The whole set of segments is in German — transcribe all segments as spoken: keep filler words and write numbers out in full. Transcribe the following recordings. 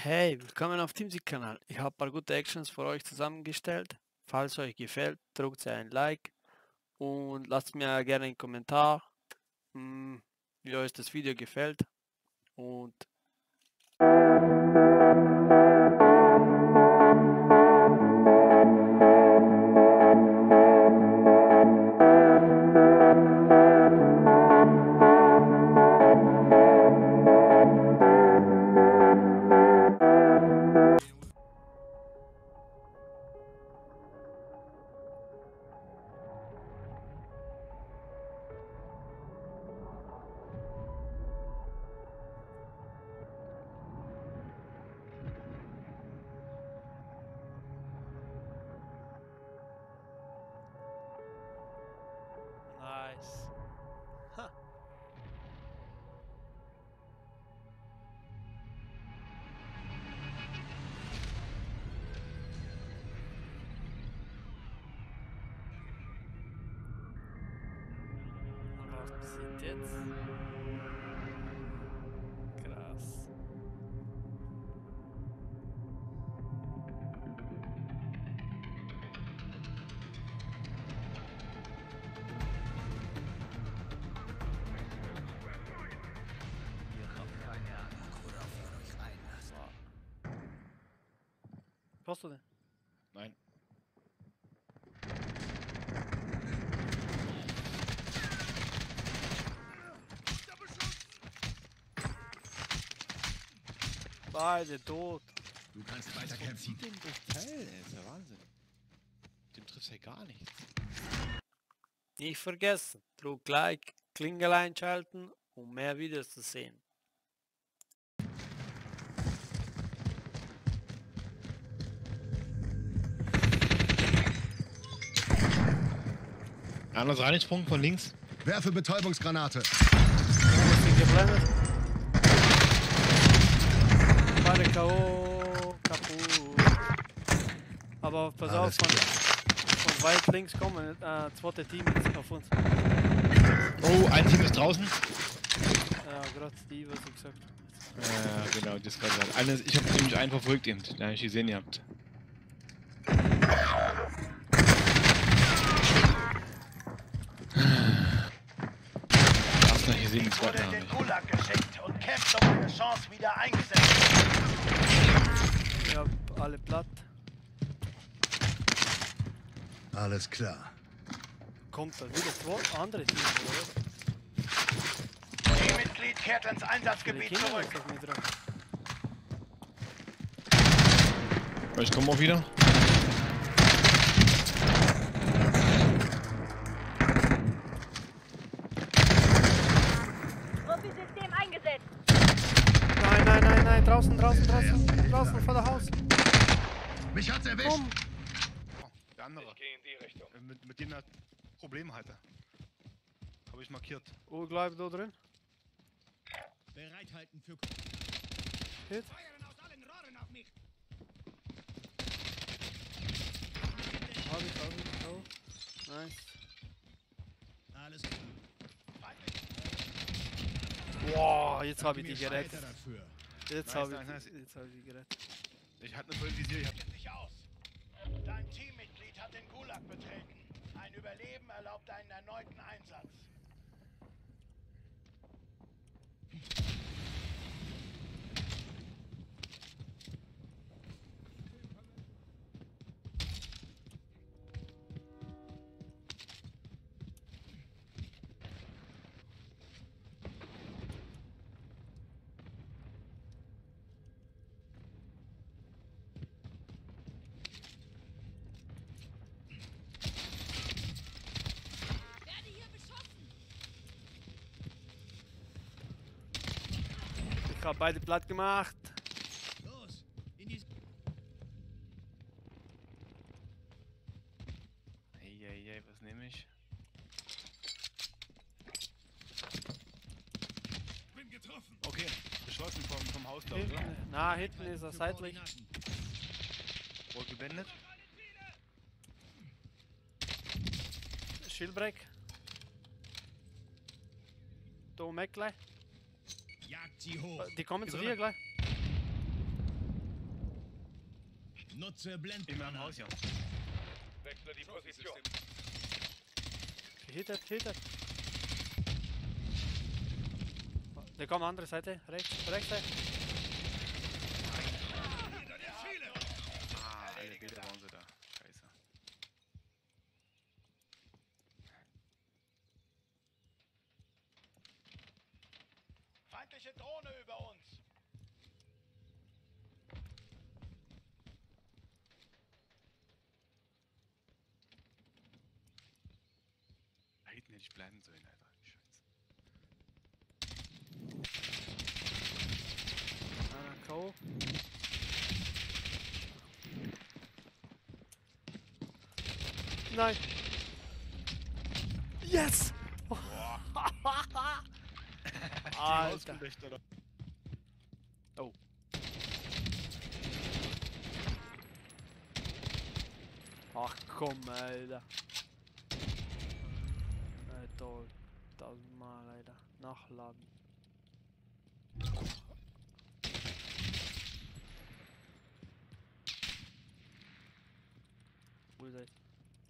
Hey, willkommen auf Teamseek-Kanal. Ich habe ein paar gute Actions für euch zusammengestellt. Falls euch gefällt, drückt ein Like und lasst mir gerne einen Kommentar, mh, wie euch das Video gefällt. Und nice. Ha. Was passiert jetzt? Krass. Passt du denn? Nein. Beide tot. Du kannst weiter kämpfen. Den durch Teil, ey, ist ja Wahnsinn. Dem trifft ja gar nichts. Nicht vergessen, drück Like, Klingel einschalten, um mehr Videos zu sehen. Anders Reinigungspunkt von links. Werfe Betäubungsgranate. Ich bin geblendet. Beide K O kaputt. Aber pass auf, Alles von, klar. von weit links kommen, äh, zweite Team jetzt auf uns. Oh, ein Team ist draußen. Ja, gerade die, was ich gesagt habe. Ja, genau, das kann sein. Eines, ich habe nämlich einen verfolgt eben, den habe ich gesehen gehabt. Hast du nicht gesehen, den zweiten Wurde in habe den ich. Gulag geschickt und kämpft um eine Chance wieder eingesetzt. Ich hab alle platt. Alles klar. Kommt da wieder zwei andere Teams, oder? Teammitglied kehrt ins Die Einsatzgebiet Kinder zurück. ist auf mich drauf. Ich komme auch wieder. Profi-System eingesetzt. Nein, nein, nein, nein, draußen, draußen, draußen, draußen vor der Haus. Mich hat's erwischt. Komm. Oh, der andere. Ich gehe in die Richtung. Mit, mit dem er Probleme hatte. Habe ich markiert. Oh, bleib da drin. Bereithalten für... Hit. Hab ich, hab ich, oh. Nice. Alles klar. Wow, jetzt habe ich die gerettet. Dafür. Jetzt Nice, habe nice, ich, nice. jetzt habe ich die gerettet. Ich hatte eine volle Visier gehabt. Sich aus. Dein Teammitglied hat den Gulag betreten. Ein Überleben erlaubt einen erneuten Einsatz. Ich habe beide platt gemacht. Los. In die... Eieiei, was nehme ich? Bin getroffen. Okay, beschlossen vom, vom Haus, glaube ich, oder? Hinten, na, hinten ist er seitlich. Rot geblendet. Schildbreak. Da oben gleich. Jagt sie hoch. Die kommen zu Drinne. dir gleich. Nutze In meinem Blendgranate. Haus, ja. Wechsle die Position. Gehittet, gehittet. Der kommt andere Seite. Rechts, rechts, rechts. Ah, alle Bilder waren sie da. Scheiße. Feindliche Drohne über uns. Da hinten hätte ich bleiben sollen, Alter. Scheiße. Einer K O. Nein. Yes! Alter. Ausgelöscht, oder? Oh. Ach komm, Alter. Alter, tausendmal, Alter. Nachladen. Wo seid ihr?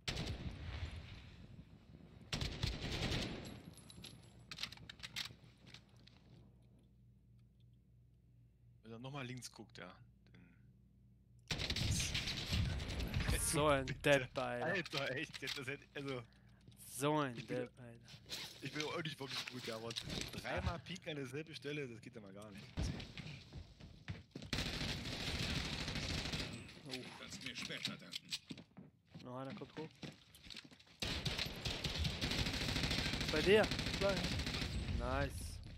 Wenn er nochmal links guckt, ja. Dann So ein Depp, Alter. Alter, echt. Das hätte, also, So ein Ich bin- Depp, Alter. ich bin auch nicht wirklich gut, ja, aber dreimal pieken an derselben Stelle, das geht ja mal gar nicht. Kannst mir später danken. Noch einer kommt hoch. Bei dir. Nice.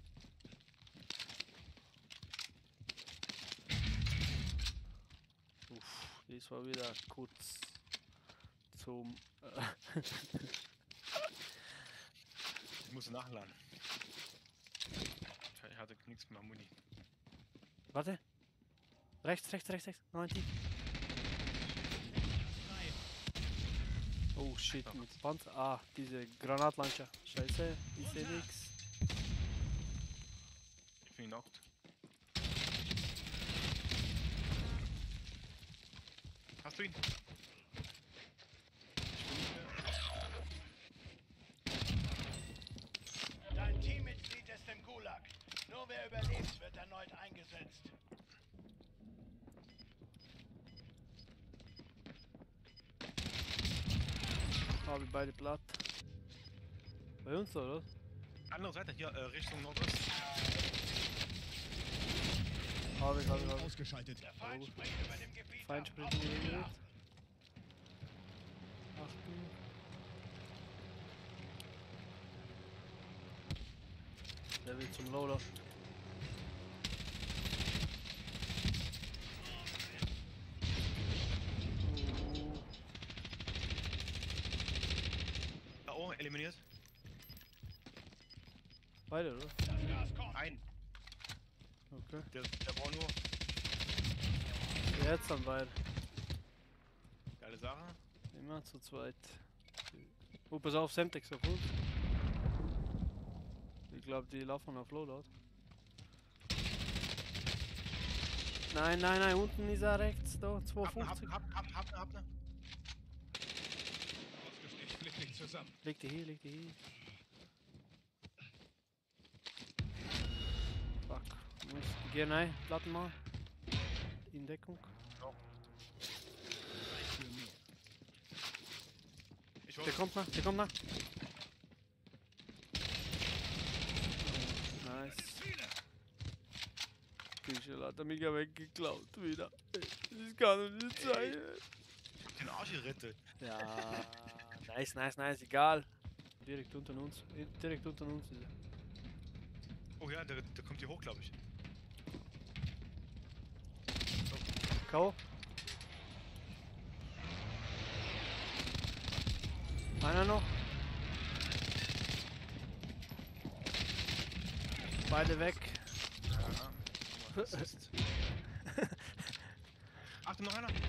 Uff, dies war wieder kurz zum... Äh Ich muss nachladen. Ich hatte nichts mehr Muni. Warte. Rechts, rechts, rechts, rechts. neunzig. Oh shit, mit Panzer. Ah, diese Granatlauncher. Scheiße, ich seh nix. Ich bin knockt. Hast du ihn? Dein Teammitglied ist im Gulag. Nur wer überlebt, wird erneut eingesetzt. Habe ich beide platt. Bei uns oder? Andere Seite, hier, äh, Richtung Nordost. Habe ich, habe ich, habe ich. Ausgeschaltet. Der Feind springt über dem Gebiet Feind ab. springt Auf über dem ihn Gebiet. achten. Achten. Der will zum Loader. Da oben eliminiert. Beide, oder? Das Gas kommt. Ein. Okay. Der, der war nur. Jetzt dann beide. Geile Sache. Immer zu zweit. Oh, pass auf, Semtex auf uns. Ich glaube, die laufen auf Loadout. Nein, nein, nein, unten ist er rechts, da, Hab, hab, zweihundertfünfzig. hab, hab, hab, hab, hab, Ich flick dich zusammen. Leg die hier, leg die hier. Fuck. Muss, geh rein, Platten mal. In Deckung. Ich Der war. kommt nach, der kommt nach. Nice. Küchel hat er mich ja weggeklaut wieder. Das kann doch nicht sein. Den Arsch gerettet. Ja, nice, nice, nice, egal. Direkt unter uns, direkt unter uns ist er. Oh ja, der, der kommt hier hoch, glaube ich. K O. Einer noch. Beide weg. Ja. Assist. Achtung, noch einer.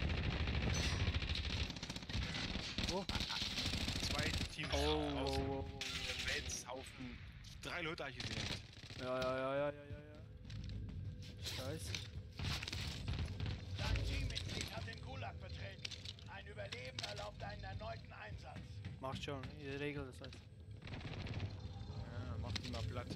Wo? Zwei Teams. Oh, aus oh, dem oh, oh. Weltshaufen. Drei Leute habe ich gesehen. Ja, ja, ja, ja, ja, ja, ja. Scheiße. Dein Teammitglied hat den Gulag Macht schon, ihr regelt das halt. Ja, mach die mal platt.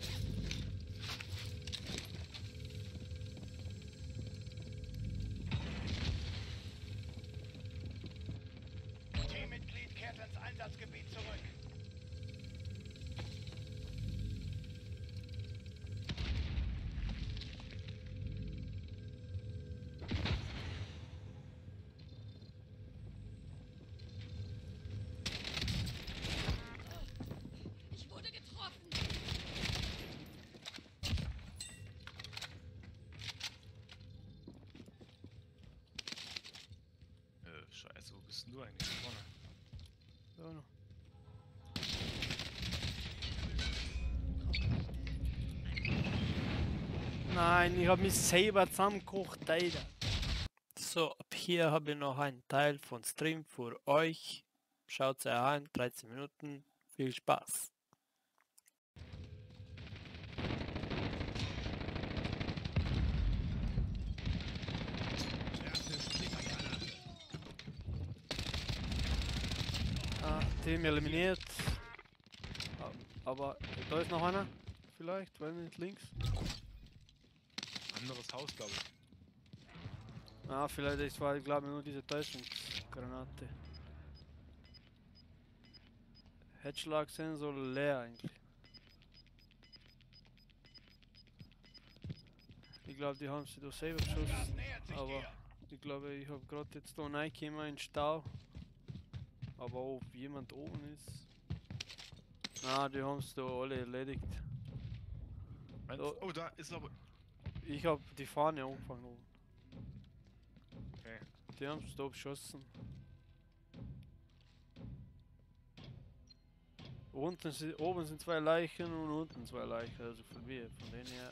Teammitglied kehrt ins Einsatzgebiet zurück. Ich wurde getroffen. Äh, scheiße, wo bist denn du eigentlich vorne? So noch. Nein, ich habe mich selber zusammengekocht, Alter. So, ab hier habe ich noch einen Teil von Stream für euch. Schaut es euch an, dreizehn Minuten. Viel Spaß. Ah, Team eliminiert. Ah, aber da ist noch einer. Vielleicht, weil nicht links. Anderes Haus, glaube ich. Ah, vielleicht ist war, glaube ich, nur diese Täuschungsgranate. Headschlagsensor leer eigentlich. Ich glaube, die haben sie da selber geschossen. Das nähert sich Aber dir. ich glaube, ich habe gerade jetzt da reingekommen in den Stau. Aber ob jemand oben ist. Na, die haben es da alle erledigt. Meinst, So. oh, da ist aber. Ich habe die Fahne angefangen oben. Okay. Die haben es da beschossen. Unten sind, oben sind zwei Leichen und unten zwei Leichen, also von mir. Von denen her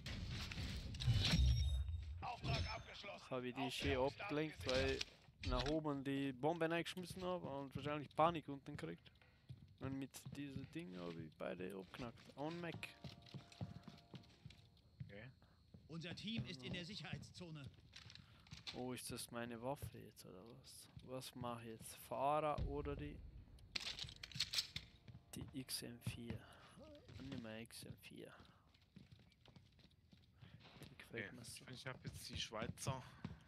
Auftrag abgeschlossen. habe ich die schön abgelenkt, weil nach oben die Bombe reingeschmissen habe und wahrscheinlich Panik unten gekriegt. Und mit diesem Ding habe ich beide abknackt. On Mac. Okay. Unser Team ist in der Sicherheitszone. Oh, ist das meine Waffe jetzt oder was? Was mache ich jetzt? Fahrer oder die? Die X M vier. Nimm mal X M vier. Die gefällt Okay. mir so. Ich habe jetzt die Schweizer.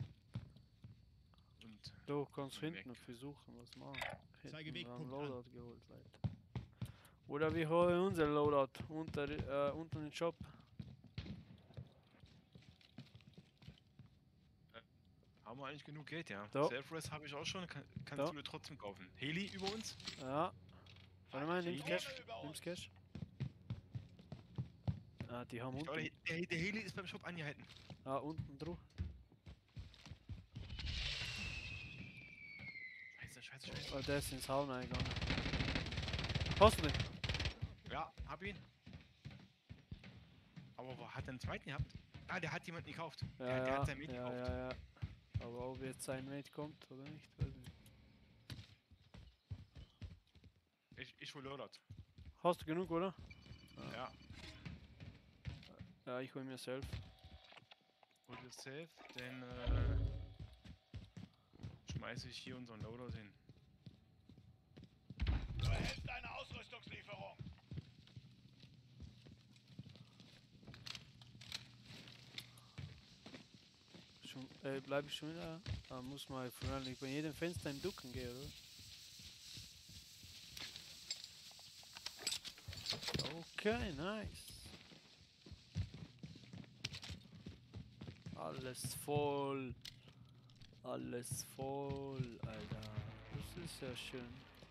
Und. Du kannst Weg. hinten noch versuchen, was machen. Zeige Hinten haben Wegpunkt an. Loadout geholt, Leute. Oder wir holen unser Loadout unter, äh, unter den Shop. Haben wir eigentlich genug Geld, ja? Da. Self-Res habe ich auch schon, kann, kannst Da. du mir trotzdem kaufen. Heli über uns? Ja. Warte mal, nimm's Drohne Cash. über uns. Nimm's Cash. Ah, die haben Ich glaube, unten. der, der Heli ist beim Shop angehalten. Ah, unten drauf. Scheiße, scheiße, scheiße. Oh, der ist ins Hauen eingegangen. Hast du den? Ja, hab ihn. Aber wo hat er einen zweiten gehabt? Ah, der hat jemanden gekauft. Ja, der, der ja, hat sein Mädchen ja, gekauft. ja, ja. Aber ob jetzt sein Mate kommt oder nicht, weiß ich nicht. Ich, ich hol Loadout. Hast du genug, oder? Ja. Ja, ich hol mir selbst. Hol dir safe, dann äh, schmeiße ich hier unseren Loadout hin. Du erhältst eine Ausrüstungslieferung. Schon, äh, bleib ich schon wieder? Da muss man wahrscheinlich bei jedem Fenster im Ducken gehen, oder? Okay, nice. Alles voll. Alles voll, Alter. Das ist ja schön.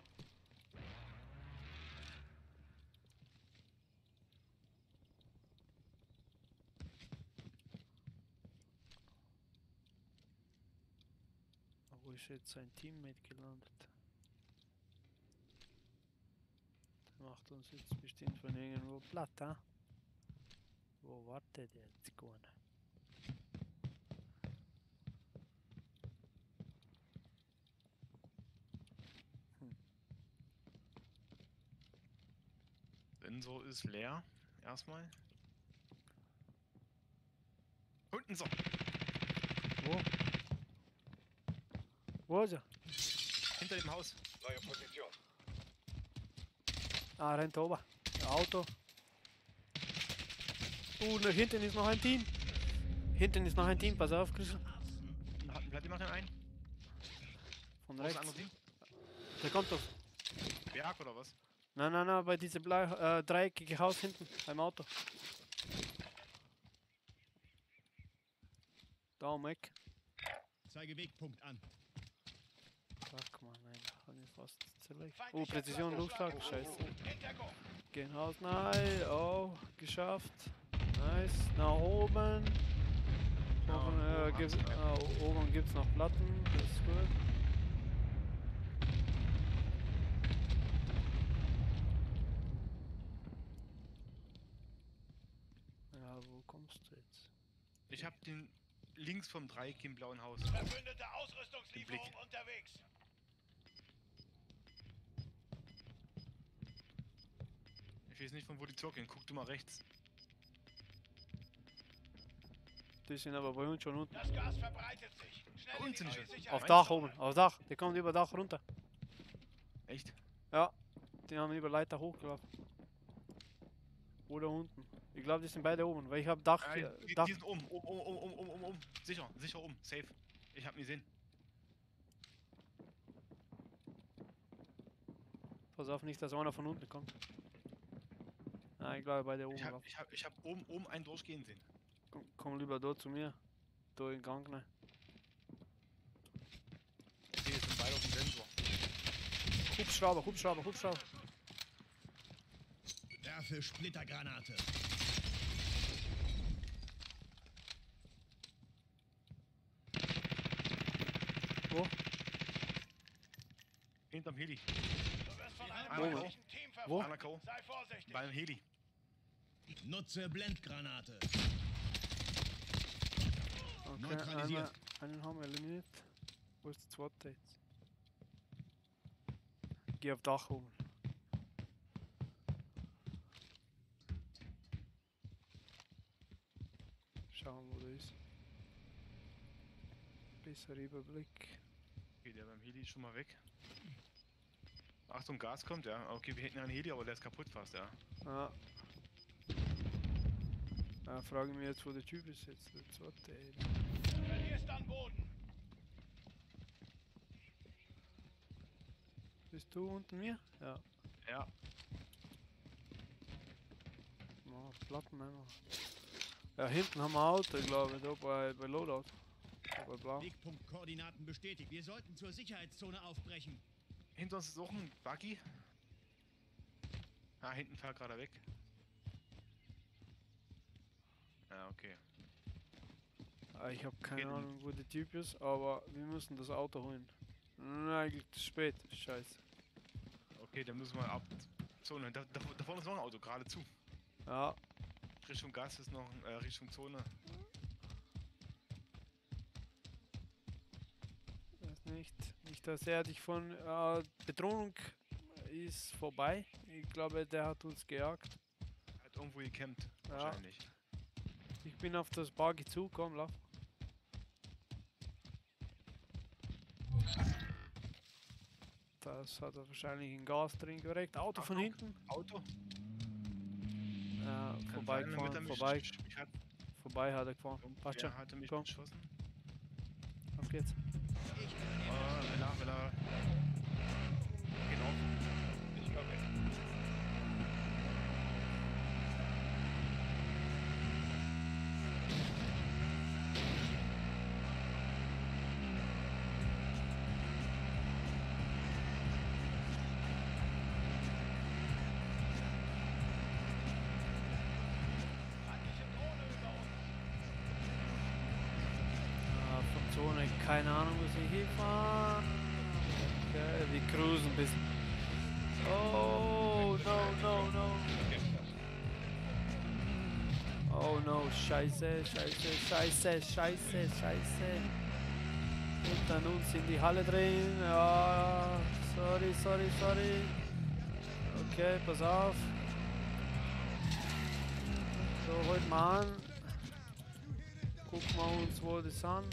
Wo ist jetzt sein Teammate gelandet? Der macht uns jetzt bestimmt von irgendwo platt, ha? Wo wartet der jetzt gerne? Sensor ist leer. Erstmal. Unten so. Wo? Wo ist er? Hinter dem Haus. Neue Position. Ah, rennt oben. Ein Auto. Uh, nach hinten ist noch ein Team. Hinten ist noch ein Team, pass auf, Chris. Bleibt immer ein? Von Wo ist das rechts. andere Team? Der kommt doch. Berg oder was? Nein, nein, nein, bei diesem blau, äh, dreieckigen Haus hinten, beim Auto. Da am Eck. Zeige Wegpunkt an. Fuck, man, nein, kann ich fast zerlegt. Oh, Präzision, Luftschlag, scheiße. Gehen Haus, nein, oh, geschafft. Nice, nach oben. Ja, Oben, äh, oben gibt's, hat's äh, oben gibt's noch Platten, das ist gut. Ja, wo kommst du jetzt? Ich hab den links vom Dreieck im blauen Haus. Verbündete Ausrüstungslieferung unterwegs. Ich weiß nicht, von wo die zurückgehen. Guck du mal rechts. Die sind aber bei uns schon unten. Das Gas verbreitet sich. Schnell Bei in uns die sind neue die schon. Auf Sicherheitszone. Dach oben, auf Dach. Die kommen über Dach runter. Echt? Ja, die haben über Leiter hochgelaufen. Oder unten. Ich glaube, die sind beide oben, weil ich habe Dach. Nein, hier- die, Dach. die sind um, um, um, um, um, um, um, um. Sicher, sicher um. Safe. Ich hab ihn gesehen. Pass auf, nicht, dass einer von unten kommt. Nein, ich glaube, beide oben. Ich hab, laufen. ich hab, ich hab oben, oben einen durchgehen sehen. Komm, komm lieber dort zu mir. Da in den Gang rein. Ich sehe jetzt beide auf dem Sensor. Hubschrauber, Hubschrauber, Hubschrauber. Werfe Splittergranate. Wo? Hinterm Heli. Du wirst von einem Wo? feindlichen Team Wo? verfolgt. Einer K O. Sei vorsichtig. Beim Heli. Nutze Blendgranate. Okay, Neutralisiert. einmal, einen haben wir eliminiert. Wo ist der zweite jetzt? Geh auf Dach oben. Schauen, wo der ist. Besser Überblick. Okay, der beim Heli ist schon mal weg. Achtung, Gas kommt, ja. Okay, wir hätten einen Heli, aber der ist kaputt fast, ja. Ja. Ja, frage mich jetzt, wo der Typ ist jetzt. Der zweite. ey. Du verlierst an Boden. Bist du unten mir? Ja. Ja. Oh, Platten einmal. Ja, hinten haben wir ein Auto, glaube ich, da bei, bei Loadout. Da bei Blau. Wegpunktkoordinaten bestätigt. Wir sollten zur Sicherheitszone aufbrechen. Hinter uns ist auch ein Buggy. Ah, hinten fährt gerade weg. Ja, okay. Ah, ich habe keine Okay, dann- Ahnung, wo der Typ ist, aber wir müssen das Auto holen. Nein, eigentlich zu spät. Scheiße. Okay, dann müssen wir ab. Zone. Da, da, da vorne ist noch ein Auto, geradezu. Ja, Richtung Gas ist noch ein, äh, Richtung Zone. weiß nicht. Nicht, dass er dich von äh, Bedrohung ist vorbei. Ich glaube, der hat uns gejagt. Hat irgendwo gecampt, Ja. wahrscheinlich. Ich bin auf das Buggy zu, komm, lauf. Das hat er wahrscheinlich ein Gas drin direkt. Auto von Achtung. hinten. Auto? Ja, Kann vorbei sein, damit er gefahren, mich- vorbei, mich hat, vorbei hat er gefahren. Passt schon, der hatte mich komm. geschossen. Auf geht's. Oh, Vela, Vela. Genau. Ich komme mit. Feindliche Drohne über uns. Ah, von Zone, keine Ahnung, wo sie hinfahren. Okay, wir cruisen ein bisschen. Oh, no, no, no. Oh no, scheiße, scheiße, scheiße, scheiße, scheiße. Hinter uns in die Halle drin. Ja, sorry, sorry, sorry. Okay, pass auf. So, heute mal an. Gucken wir uns, wo das an.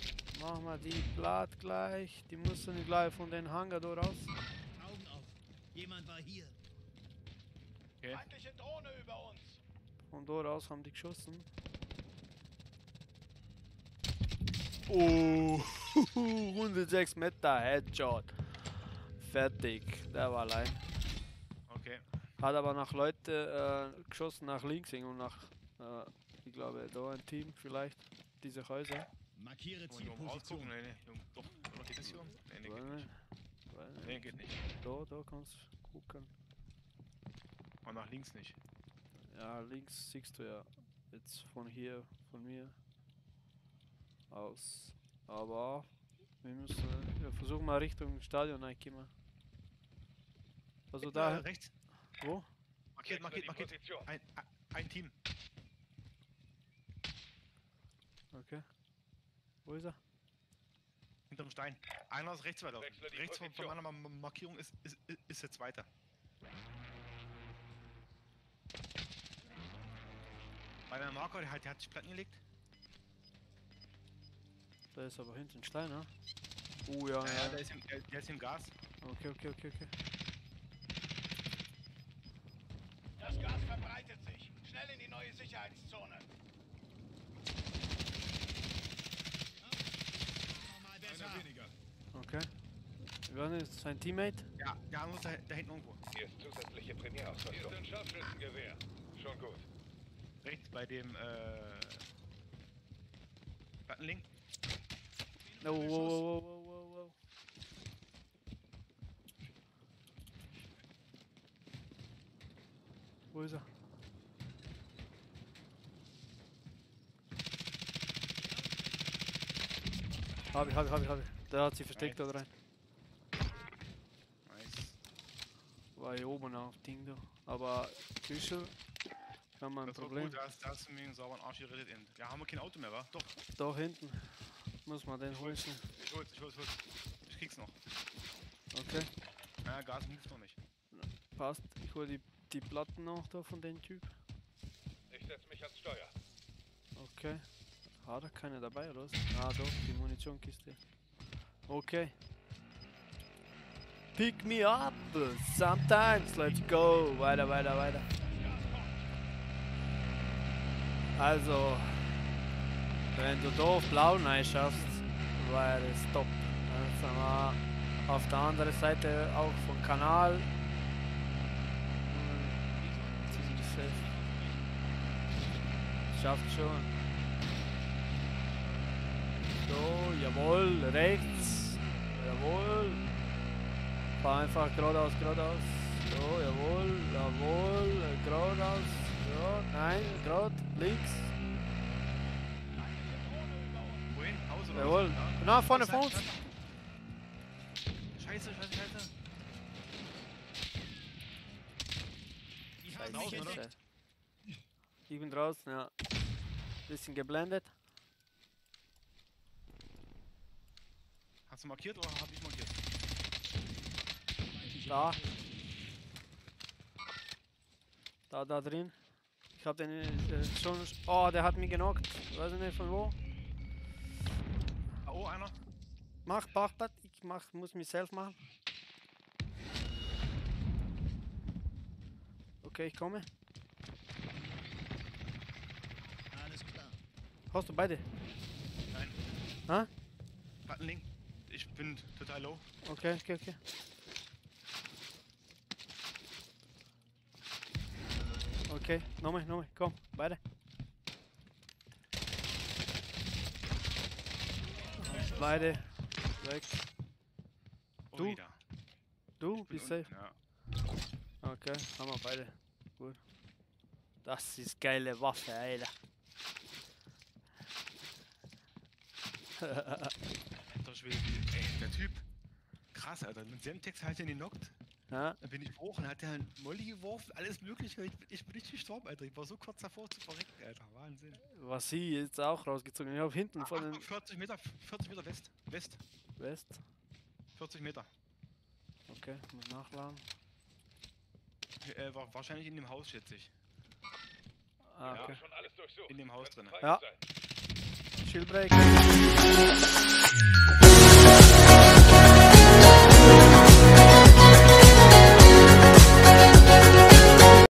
Machen wir die platt gleich. Die müssen gleich von den Hangar da raus. Augen auf. Jemand war hier. Okay. Feindliche Drohne über uns. Von dort aus haben die geschossen. Oh, hundertsechs Meter Headshot. Fertig, der war allein. Okay. Hat aber nach Leute äh, geschossen, nach links hin und nach, äh, ich glaube, da ein Team vielleicht, diese Häuser. Markiere Wollen wir mal rausgucken? Zielposition. Nee, nee, Junge, doch. Oder geht das hier um? Nee, nee, geht Weil- nicht. weil- Nee, geht nicht. Da, da kannst du gucken. Und nach links nicht. Ja, links siehst du ja jetzt von hier, von mir aus. Aber wir müssen ja, versuchen mal Richtung Stadion reinkommen. Also Äh, da, rechts. wo? Markiert, markiert, markiert. Position. Ein, ein, ein Team. Okay. Wo ist er? Hinterm Stein. Einer ist rechts weiter. Wechsle die Rechts von, von Position. meiner Ma- Markierung ist, ist, ist, ist der zweite. Bei der Marker, der hat, der hat sich Platten gelegt. Da ist aber hinten ein Stein, ne? Oh ja, Ja, ja. der ist im, der, der ist im Gas. Okay, okay, okay, okay. Das Gas verbreitet sich. Schnell in die neue Sicherheitszone. Nochmal Einer besser. weniger. Okay. Wer ist sein Teammate? Ja, der andere ist da, da hinten irgendwo. Hier ist zusätzliche Premierausrüstung. Hier ist ein Scharfschützengewehr. Schon gut. Rechts bei dem äh, Plattenlink. Oh, wow, wow, wow, wow, wow, wow. Wo ist er? Hab ich, hab ich, hab ich, hab ich. Der hat sich versteckt da rein. Nice. War hier oben auf Ding da. Aber Küche kann man ein Das war Problem. gut, da hast, da hast du mir einen sauberen Arsch gerettet. in- Ja, haben wir kein Auto mehr, wa? Doch, Da hinten muss man den holen. ich hol's, ich hol's, ich hol's. Ich krieg's noch. Okay, Ja, Gas moved noch nicht. passt. Ich hole die, die Platten noch da von dem Typ. Ich setze mich ans Steuer. Okay. Hat er keine dabei oder was? Ah doch, die Munitionkiste. Okay. Pick me up sometimes. Let's go. Weiter, weiter, weiter. Also, wenn du da auf blau rein schaffst, wäre es top. Dann sind wir auf der anderen Seite auch vom Kanal. Hm, ziemlich safe. Schafft schon. So, jawohl, rechts. Jawohl. Fahr einfach geradeaus, geradeaus. So, jawohl, jawohl, geradeaus. So, nein, gerade, links. Wohin? Haus oder Jawohl. was? Ja. Na, vorne, Was, vor uns. Scheiße, scheiße, scheiße, scheiße. Die haben mich draußen, oder? entdeckt. Ich bin draußen, ja. Bisschen geblendet. Hast du markiert oder hab ich markiert? Da. Da, da drin. Ich hab den äh, schon. Oh, der hat mich genockt. Weiß ich nicht von wo. Ah, oh, einer. Mach, mach das. Ich mach, muss mich selbst machen. Okay, ich komme. Alles klar. Hast du beide? Nein. Ha? Plattenlink. Ich bin total low. Okay, okay, okay. Okay, nochmal, nochmal, komm, beide. Beide. Weg. Oh, Du? wieder. Du Bin bist safe. unten, ja. Okay, haben wir beide. Gut. Das ist geile Waffe, Alter. Alter Schwede, ey, der Typ. Krass, Alter. Mit Semtex hat er ihn genockt. Ja, Dann bin ich hoch und hat er einen Molly geworfen, alles mögliche. Ich bin, ich bin richtig gestorben, Alter. Ich war so kurz davor zu verrecken, Alter. Wahnsinn. was sie jetzt auch rausgezogen. Ich habe hinten vor Ach, den vierzig Meter, vierzig Meter West. West. West. vierzig Meter. Okay, muss nachladen. Äh, war wahrscheinlich in dem Haus, schätze ich. Ah, Ja, okay. schon alles durchsucht. In dem Haus Könnten drin. Feinde Ja. sein. Shieldbreak.